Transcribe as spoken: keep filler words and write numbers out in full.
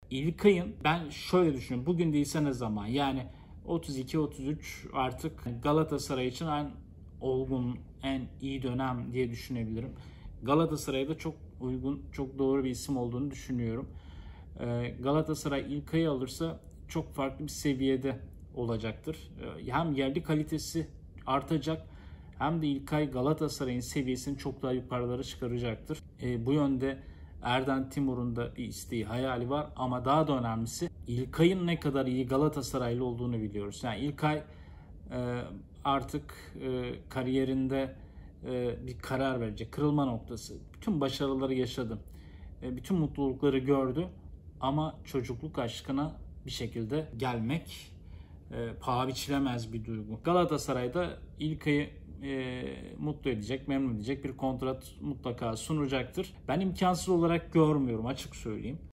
İlkay'ın ben şöyle düşünüyorum. Bugün değilse ne zaman? Yani otuz iki otuz üç artık Galatasaray için en olgun, en iyi dönem diye düşünebilirim. Galatasaray'a da çok uygun, çok doğru bir isim olduğunu düşünüyorum. Ee, Galatasaray İlkay'ı alırsa çok farklı bir seviyede olacaktır. Ee, Hem yerli kalitesi artacak hem de İlkay Galatasaray'ın seviyesini çok daha yukarılara çıkaracaktır. Ee, bu yönde Erden Timur'un da bir isteği, hayali var ama daha da önemlisi İlkay'ın ne kadar iyi Galatasaraylı olduğunu biliyoruz. Yani İlkay e, artık e, kariyerinde e, bir karar verecek, kırılma noktası. Bütün başarıları yaşadı, e, bütün mutlulukları gördü ama çocukluk aşkına bir şekilde gelmek e, paha biçilemez bir duygu. Galatasaray'da İlkay'ı e, mutlu edecek, memnun edecek bir kontrat mutlaka sunacaktır. Ben imkansız olarak görmüyorum, açık söyleyeyim.